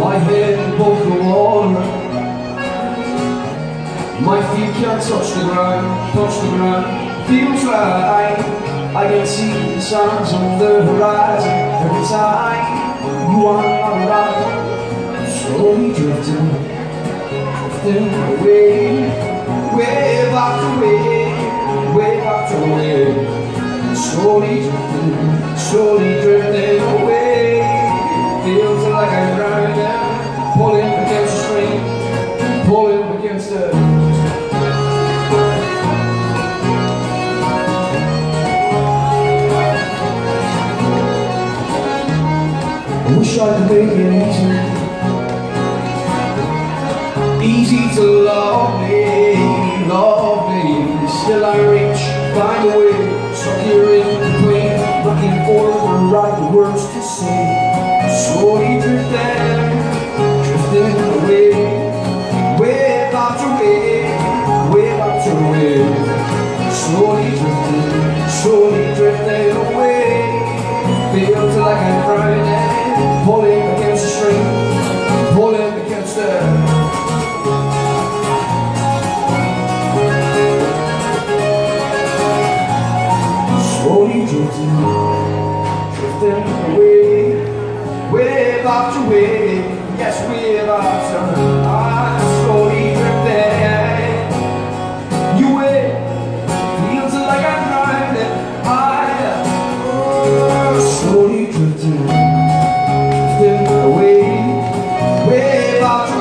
My head above the water, my feet can't touch the ground, feels right. I can see the signs on the horizon every time you are not around. Slowly drifting away, wave after wave, slowly drifting away. Feels like I'm drowning, pulling against the stream, pulling against the. I wish I could make it easy to love me. Still I reach, find a way, stuck here in between, looking for the right words to say. Slowly drifting away, wave after wave, slowly drifting away. Feels like I'm drowning, pulling against the stream, pulling against the. Slowly drifting away, wave after wave, yes, wave after. I'm slowly drifting. You wave, feels like I'm drowning. Slowly drifting away, wave after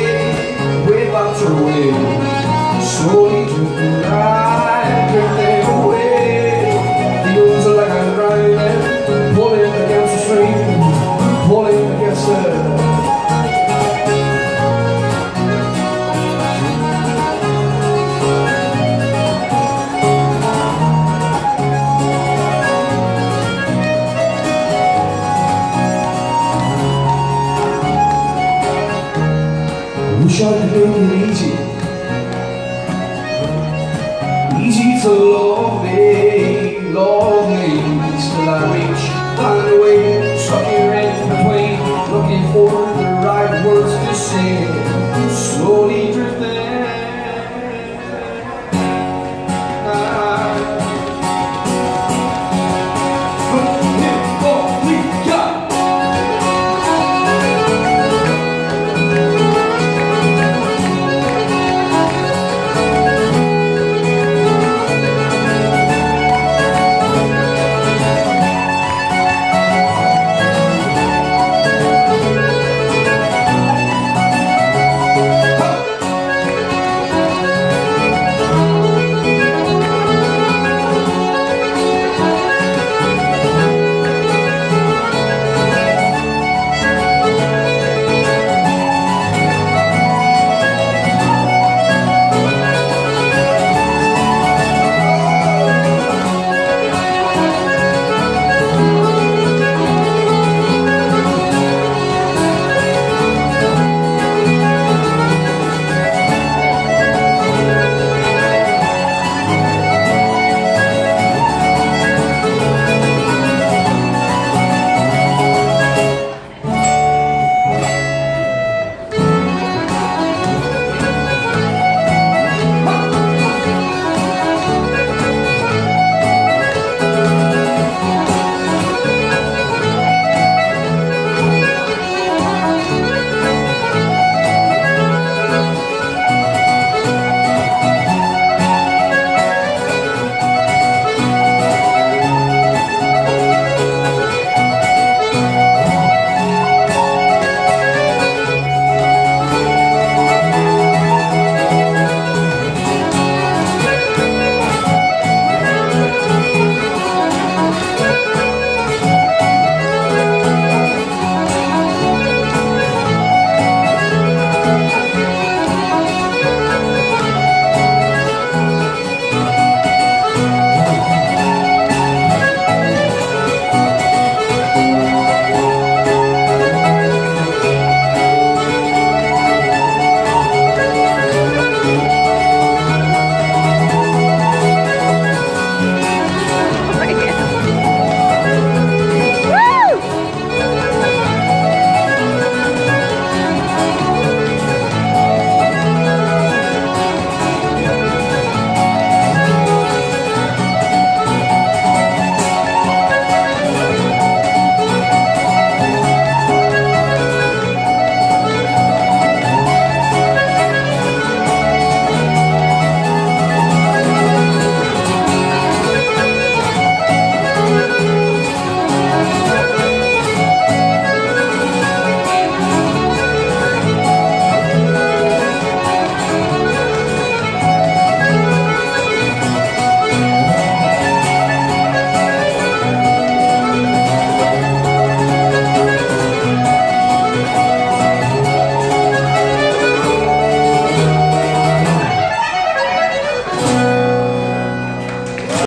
wave, slowly drifting, I'm drifting away. Feels like I'm drowning, pulling against the stream, pulling against the. Wish I could make it easy